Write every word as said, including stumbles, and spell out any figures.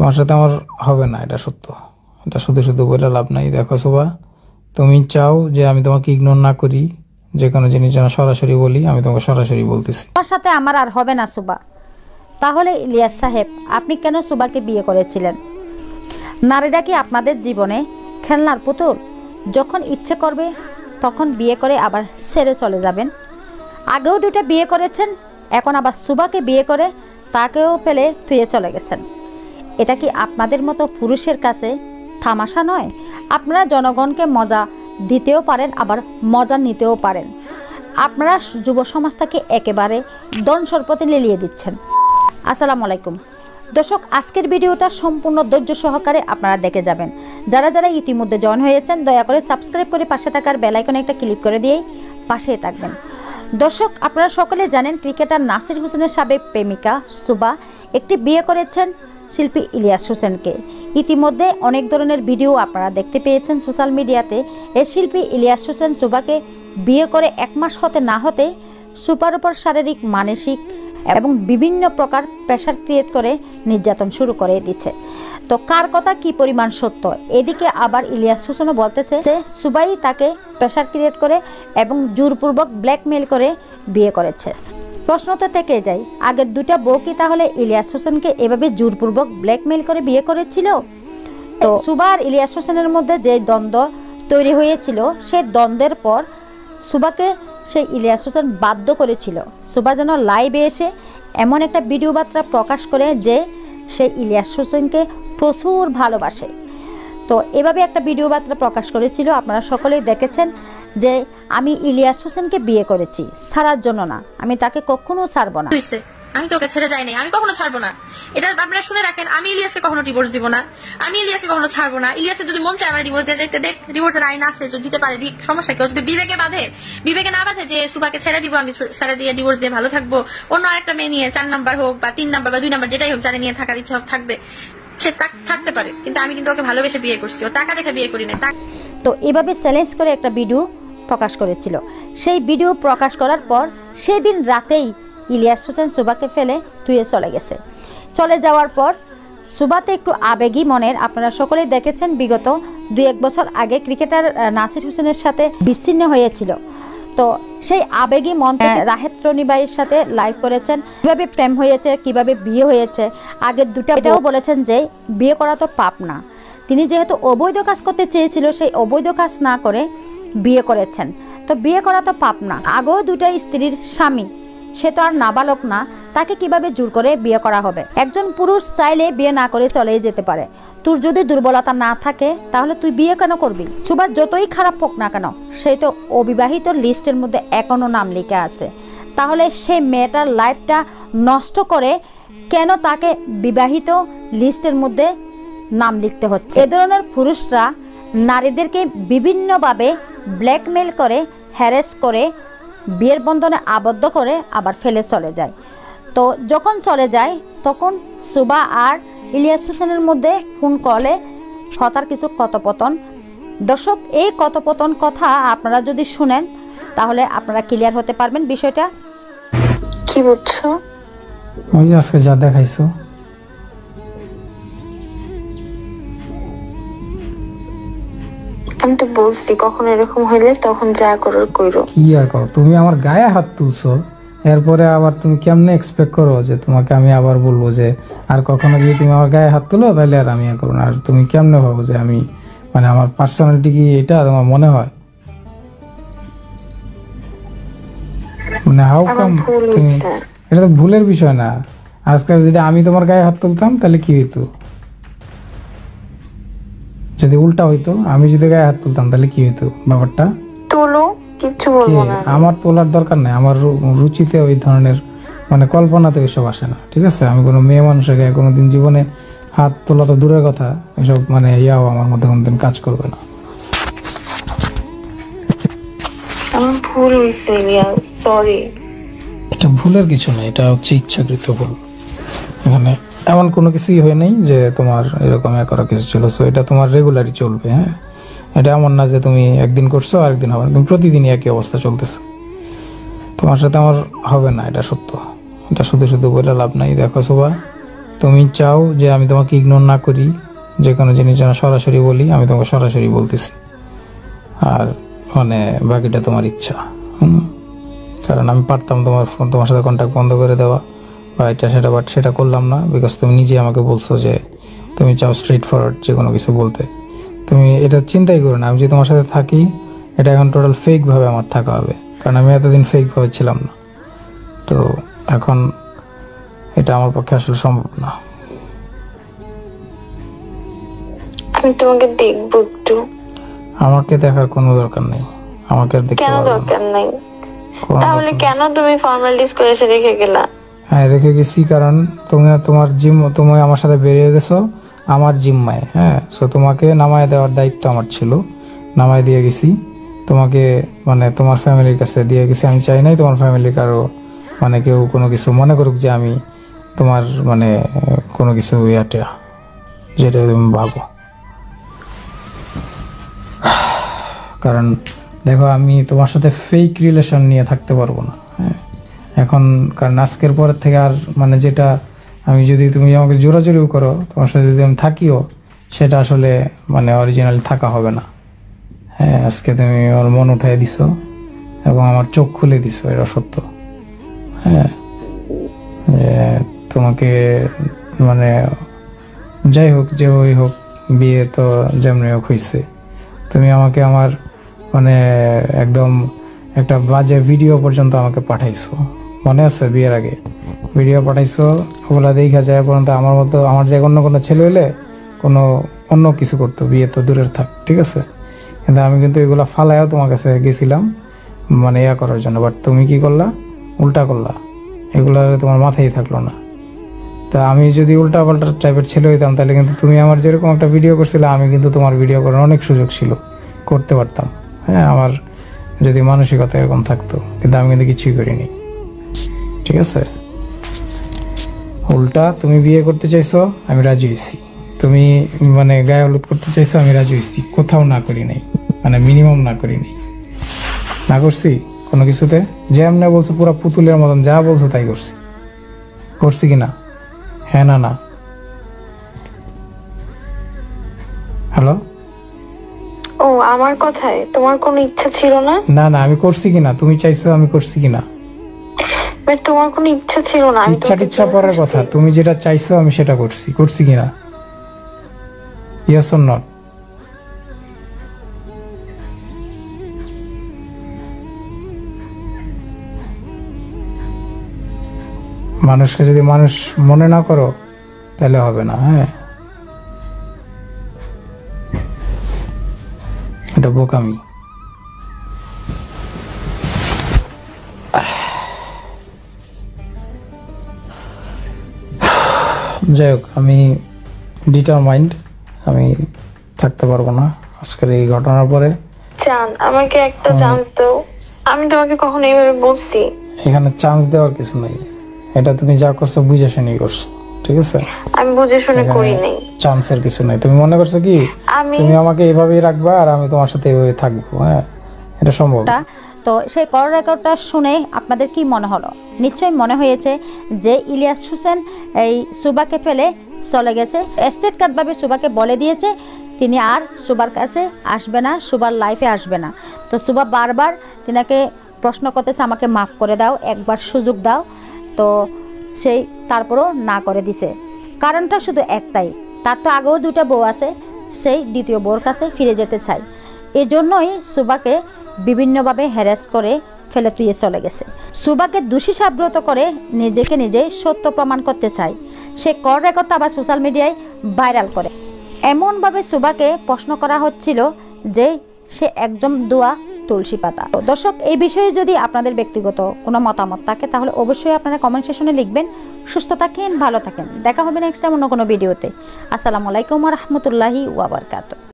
তোমার সাথে আমার হবে না, এটা সত্য। এটা শুধু শুধু বলে লাভ নাই। দেখো শোভা, তুমি চাও যে আমি তোমাকে ইগনোর না করি, যে কোনো জিনিস যেন সরাসরি বলি, আমি তোমাকে সরাসরি বলতেছি। তোমার সাথে আমার আর হবে না সুবা। তাহলে ইলিয়াস সাহেব, আপনি কেন সুবাকে বিয়ে করেছিলেন? নারীরা কি আপনাদের জীবনে খেলনার পুতুল? যখন ইচ্ছে করবে তখন বিয়ে করে আবার ছেড়ে চলে যাবেন? আগেও দুটো বিয়ে করেছেন, এখন আবার সুবাকে বিয়ে করে তাকেও ফেলে থুয়ে চলে গেছেন। এটা কি আপনাদের মতো পুরুষের কাছে তামাশা নয়? আপনারা জনগণকে মজা দিতেও পারেন, আবার মজা নিতেও পারেন। আপনারা যুব সমাজটাকে একেবারে দন সরপথে লেলিয়ে দিচ্ছেন। আসসালামু আলাইকুম দর্শক, আজকের ভিডিওটা সম্পূর্ণ ধৈর্য সহকারে আপনারা দেখে যাবেন। যারা যারা ইতিমধ্যে জয়েন হয়েছেন দয়া করে সাবস্ক্রাইব করে পাশে থাকার বেল আইকনে একটা ক্লিক করে দিয়েই পাশেই থাকবেন। দর্শক, আপনারা সকলে জানেন ক্রিকেটার নাসির হোসেনের সাবেক প্রেমিকা সুবা একটি বিয়ে করেছেন শিল্পী ইলিয়াস হোসেনকে। ইতিমধ্যে অনেক ধরনের ভিডিও আপনারা দেখতে পেয়েছেন সোশ্যাল মিডিয়াতে। এই শিল্পী ইলিয়াস হোসেন সুবাকে বিয়ে করে এক মাস হতে না হতে সুপার উপর শারীরিক, মানসিক এবং বিভিন্ন প্রকার প্রেশার ক্রিয়েট করে নির্যাতন শুরু করে দিচ্ছে। তো কার কথা কি পরিমাণ সত্য? এদিকে আবার ইলিয়াস হোসেনও বলতেছে যে সুবাই তাকে প্রেশার ক্রিয়েট করে এবং জোরপূর্বক ব্ল্যাকমেল করে বিয়ে করেছে। প্রশ্ন তো থেকে যায়, আগের দুটা বউ কি তাহলে ইলিয়াস হোসেনকে এভাবে জোরপূর্বক ব্ল্যাকমেল করে বিয়ে করেছিল? তো সুবা আর ইলিয়াস হোসেনের মধ্যে যে দ্বন্দ্ব তৈরি হয়েছিল, সেই দ্বন্দ্বের পর সুবাকে সেই ইলিয়াস হোসেন বাধ্য করেছিল সুবা যেন লাইভে এসে এমন একটা ভিডিও বার্তা প্রকাশ করে যে সে ইলিয়াস হোসেনকে প্রচুর ভালোবাসে। তো এভাবে একটা ভিডিও বার্তা প্রকাশ করেছিল, আপনারা সকলেই দেখেছেন যে আমি ইলিয়াস হোসেনকে বিয়ে করেছি, ছাড়ার জন্য না, আমি তাকে কখনো ছাড়বো না। আমি তোকে ছেড়ে যাই নাই, আমি কখনো ছাড়বো না। এটা আপনারা শুনে রাখেন, আমি ইলিয়াসকে কখনো ডিভোর্স দিব না, আমি ইলিয়াসকে কখনো ছাড়বো না। ইলিয়াসের যদি মন চায় আমার ডিভোর্স দিয়ে দেখতে দেখ, ডিভোর্সের আইন আছে, যদি দিতে পারে দিক, সমস্যা কেউ যদি বিবেকে বাঁধে, বিবেকে না বাঁধে যে সুবাকে ছেড়ে দিব, আমি ছেড়ে দিয়ে ডিভোর্স দিয়ে ভালো থাকবো, অন্য আরেকটা মেয়ে নিয়ে চার নাম্বার হোক বা তিন নাম্বার বা দুই নাম্বার যেটাই হোক, যারা নিয়ে থাকার ইচ্ছা থাকবে সে থাকতে পারে, কিন্তু আমি কিন্তু ওকে ভালোবেসে বিয়ে করছি, ও টাকা দেখে বিয়ে করি না। তো এভাবে চ্যালেঞ্জ করে একটা ভিডিও প্রকাশ করেছিল। সেই ভিডিও প্রকাশ করার পর সেদিন রাতেই ইলিয়াস হোসেন সুবাকে ফেলে ধুয়ে চলে গেছে। চলে যাওয়ার পর সুবাতে একটু আবেগী মনের, আপনারা সকলেই দেখেছেন বিগত দুই এক বছর আগে ক্রিকেটার নাসির হোসেনের সাথে বিচ্ছিন্ন হয়েছিল। তো সেই আবেগী মন রাহেত রনিবাইয়ের সাথে লাইভ করেছেন, কীভাবে প্রেম হয়েছে, কিভাবে বিয়ে হয়েছে। আগের দুটা এটাও বলেছেন যে বিয়ে করা তো পাপ না, তিনি যেহেতু অবৈধ কাজ করতে চেয়েছিল সেই অবৈধ কাজ না করে বিয়ে করেছেন। তো বিয়ে করা তো পাপ না। আগেও দুটা স্ত্রীর স্বামী, সে তো আর নাবালক না, তাকে কিভাবে জোর করে বিয়ে করা হবে? একজন পুরুষ চাইলে বিয়ে না করে চলেই যেতে পারে। তোর যদি দুর্বলতা না থাকে তাহলে তুই বিয়ে কেন করবি? সুবার যতই খারাপ হোক না কেন, সেই তো অবিবাহিত লিস্টের মধ্যে এখনো নাম লিখে আছে। তাহলে সেই মেয়েটার লাইফটা নষ্ট করে কেন তাকে বিবাহিত লিস্টের মধ্যে নাম লিখতে হচ্ছে? এ ধরনের পুরুষরা নারীদেরকে বিভিন্নভাবে ব্ল্যাকমেল করে, হ্যারাস করে, বিয়ের বন্ধনে আবদ্ধ করে আবার ফেলে চলে যায়। তো যখন চলে যায় তখন সুবা আর ইলিয়াস হোসেনের মধ্যে ফোন কলে কথার কিছু কথোপকথন। দর্শক, এই কথোপকথন কথা আপনারা যদি শুনেন তাহলে আপনারা ক্লিয়ার হতে পারবেন বিষয়টা। কি বুঝছো? ওই যে আজকে যা দেখাইছো, আমি তো বলছি কখন এরকম হইলে তখন যা করার কইরো। কি আর কও, তুমি আমার গায়ে হাত তুলছো, এরপরে আবার তুমি কেমনে এক্সপেক্ট করো যে তোমাকে আমি আবার বলবো যে আর কখনো যদি তুমি আমার গায়ে হাত তুলো তাহলে আর আমি করবো না? আর তুমি কেমনে ভাবো যে আমি, মানে আমার পার্সোনালিটি কি এটা তোমার মনে হয়? মানে হাউ কাম তুমি, এটা তো ভুলের বিষয় না। আজকে যদি আমি তোমার গায়ে হাত তুলতাম তাহলে কি হইতো? যদি উল্টা হইতো, আমি যদি গায়ে হাত তুলতাম তাহলে কি হইতো ব্যাপারটা? তোলো, কিছু বলবো না। আমার তোলার দরকার নাই, আমার রুচিতে ওই ধরনের মানে কল্পনাতে ওইসব আসে না, ঠিক আছে? আমি কোনো মেয়ে মানুষের গায়ে কোনোদিন জীবনে হাত তোলা তো দূরের কথা, এসব মানে ইয়াও আমার মধ্যে কোনোদিন কাজ করবে না। আমার ভুল হয়েছে ইলিয়াস, সরি। এটা ভুলের কিছু না, এটা হচ্ছে ইচ্ছাকৃত ভুল। এখানে এমন কোনো কিছুই হয় নাই যে তোমার এরকম এক করা কিছু ছিল। সো এটা তোমার রেগুলারই চলবে। হ্যাঁ, এটা এমন না যে তুমি একদিন করছো আরেকদিন হবে না, তুমি প্রতিদিনই একই অবস্থা চলতেছে। তোমার সাথে আমার হবে না, এটা সত্য। এটা শুধু শুধু বলে লাভ নাই। দেখো শোভা, তুমি চাও যে আমি তোমাকে ইগনোর না করি, যে কোনো জিনিস যেন সরাসরি বলি, আমি তোমাকে সরাসরি বলতেছি। আর মানে বাকিটা তোমার ইচ্ছা। হুম কারণ আমি পারতাম তোমার ফোন তোমার সাথে কন্ট্যাক্ট বন্ধ করে দেওয়া বা এটা সেটা, বাট সেটা করলাম না, বিকজ তুমি নিজে আমাকে বলছো যে তুমি চাও স্ট্রেট ফরওয়ার্ড যে কোনো কিছু বলতে। তুমি এটা চিন্তাই করো না, আমি যে তোমার সাথে থাকি এটা এখন টোটাল ফেকভাবে আমার থাকা হবে, কারণ আমি এতদিন ফেকভাবে ছিলাম না। তো এখন এটা আমার পক্ষে আসলে সম্ভব না। আমি তোমাকে দেখবো একটু। আমাকে দেখার কোনো দরকার নেই, আমাকে আর দেখতে কেন পারবে না। দরকার নাই? কোনো তাহলে দরকার কেন তুমি ফর্মালিটিস করে এসে রেখে গেলা? হ্যাঁ রেখে গেছি, কারণ তুমি তোমার জিম তুমি আমার সাথে বেরিয়ে গেছো আমার জিম্মায়। হ্যাঁ সো তোমাকে নামায় দেওয়ার দায়িত্ব আমার ছিল, নামায় দিয়ে গেছি তোমাকে, মানে তোমার ফ্যামিলির কাছে দিয়ে গেছি। আমি চাই নাই তোমার ফ্যামিলির কারো মানে কেউ কোনো কিছু মনে করুক যে আমি তোমার মানে কোনো কিছু ইয়াটা, যেটা তুমি ভাবো। কারণ দেখো আমি তোমার সাথে ফেক রিলেশন নিয়ে থাকতে পারবো না। হ্যাঁ এখন কারণ আজকের পরের থেকে আর মানে যেটা আমি যদি তুমি আমাকে জোরাজোরিও করো তোমার সাথে যদি আমি থাকিও, সেটা আসলে মানে অরিজিনাল থাকা হবে না। হ্যাঁ আজকে তুমি আমার মন উঠাই দিছো এবং আমার চোখ খুলে দিছো, এটা সত্য। হ্যাঁ যে তোমাকে মানে যাই হোক যে ওই হোক, বিয়ে তো যেমনি হোক হয়েছে, তুমি আমাকে আমার মানে একদম একটা বাজে ভিডিও পর্যন্ত আমাকে পাঠাইছো, মনে আছে? বিয়ের আগে ভিডিও পাঠাইছো, ওগুলা দেখা যায় পর্যন্ত আমার মতো আমার যে অন্য কোনো ছেলে হলে কোনো অন্য কিছু করতো, বিয়ে তো দূরের থাক, ঠিক আছে? কিন্তু আমি কিন্তু এগুলা ফালাইও তোমার কাছে গেছিলাম মানে ইয়া করার জন্য, বাট তুমি কি করলা? উল্টা করলা, এগুলা তোমার মাথায় থাকলো না। তা আমি যদি উল্টা পাল্টা টাইপের ছেলে হইতাম তাহলে কিন্তু তুমি আমার যেরকম একটা ভিডিও করছিলে, আমি কিন্তু তোমার ভিডিও করার অনেক সুযোগ ছিল, করতে পারতাম। হ্যাঁ আমার যদি মানসিকতা এরকম থাকতো, কিন্তু আমি কিন্তু কিছুই করিনি, ঠিক আছে? উল্টা তুমি বিয়ে করতে চাইছো, আমি রাজি হয়েছি। তুমি মানে গায়ে হলুদ করতে চাইছো, আমি রাজি হয়েছি। কোথাও না করি নাই, মানে মিনিমাম না করি নাই, না করছি কোনো কিছুতে। যে এমনি বলছো পুরো পুতুলের মতন যা বলছো তাই করছি, করছি কিনা? হ্যাঁ না না? হ্যালো? ও আমার কথায় তোমার কোনো ইচ্ছা ছিল না? না না আমি করছি কিনা, তুমি চাইছো আমি করছি কিনা? বাট তোমার কোনো ইচ্ছা ছিল না। আমি ইচ্ছা তোমাকে টিচ্ছা জোর পরের করছি। কথা, তুমি যেটা চাইছো আমি সেটা করছি, করছি কিনা? Yes or not? মানুষকে যদি মানুষ মনে না করো তাহলে হবে না। হ্যাঁ এটা বোকামি। যাই হোক আমি ডিটারমাইন্ড, আমি থাকতে পারবো না আজকের এই ঘটনার পরে। চান আমাকে একটা চান্স দাও। আমি তোমাকে কখনো এইভাবে বলছি? এখানে চান্স দেওয়ার কিছু নাই, এটা তুমি যা করছো বুঝে শুনেই করছো, ঠিক আছে? আমি বুঝে শুনে করি নাই। চান্সের কিছু নাই। তুমি মনে করছো কি আমি তুমি আমাকে এইভাবেই রাখবা আর আমি তোমার সাথে এইভাবে থাকবো? হ্যাঁ এটা সম্ভব না। তো সেই কল রেকর্ডটা শুনে আপনাদের কি মনে হলো? নিশ্চয়ই মনে হয়েছে যে ইলিয়াস হোসেন এই সুবাকে ফেলে চলে গেছে, স্টেট কাটভাবে সুবাকে বলে দিয়েছে তিনি আর সুবার কাছে আসবে না, সুবার লাইফে আসবে না। তো সুবা বারবার তিনাকে প্রশ্ন করতেছে আমাকে মাফ করে দাও, একবার সুযোগ দাও। তো সেই তারপরও না করে দিছে। কারণটা শুধু একটাই, তার তো আগেও দুটা বউ আছে, সেই দ্বিতীয় বউর কাছে ফিরে যেতে চাই। এই জন্যই সুবাকে বিভিন্নভাবে হ্যারাস করে ফেলে তুইয়ে চলে গেছে। সুবাকে দোষী সাব্যস্ত করে নিজেকে নিজে সত্য প্রমাণ করতে চায়। সে কল রেকর্ডটা আবার সোশ্যাল মিডিয়ায় ভাইরাল করে। এমনভাবে সুবাকে প্রশ্ন করা হচ্ছিল যে সে একজন দোয়া তুলসী পাতা। দর্শক এই বিষয়ে যদি আপনাদের ব্যক্তিগত কোনো মতামত থাকে তাহলে অবশ্যই আপনারা কমেন্ট সেকশনে লিখবেন। সুস্থ থাকেন, ভালো থাকেন, দেখা হবে নেক্সট টাইম অন্য কোনো ভিডিওতে। আসসালামু আলাইকুম ওয়া রাহমাতুল্লাহি ওয়া বারাকাতুহু।